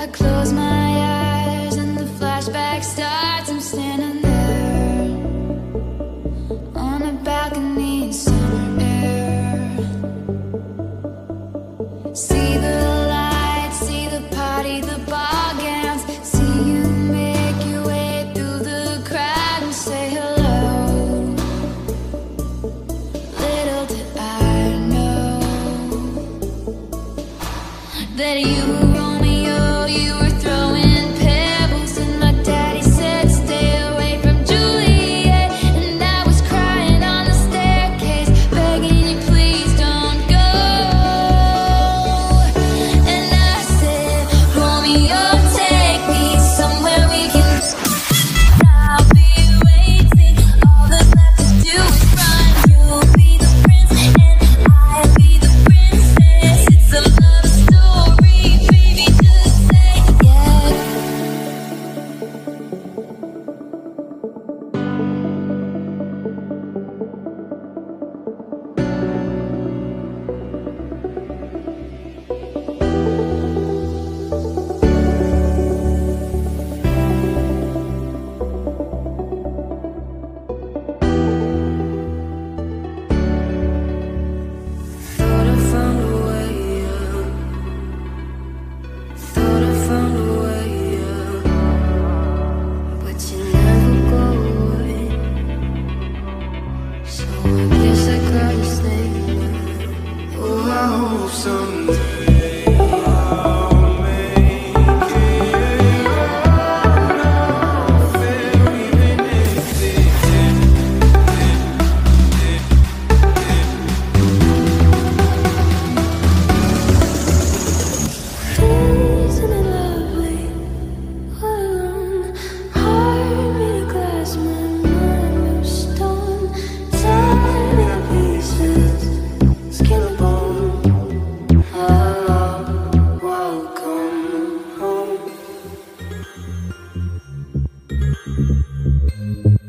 close my eyes and the flashback starts. I'm standing there on a balcony in summer air. See the lights, see the party, the ball gowns. See you make your way through the crowd and say hello. Little did I know that you were Romeo, you were throwing pebbles, and my daddy said stay away from Juliet. And I was crying on the staircase, begging you please don't go. And I said, Romeo, take me somewhere we can. I'll be waiting, all that's left to do is run. You'll be the prince and I'll be the princess. It's a love story, baby, just say yes. Thought I found a way out. Thought I found a way out. But you never go away. So I guess I gotta stay. Oh, I hope someday I'll make it. Oh, no, even if it isn't it lovely? All alone, heart made of glass, my mind of stone. Time in pieces, skin and bone. Oh, welcome home.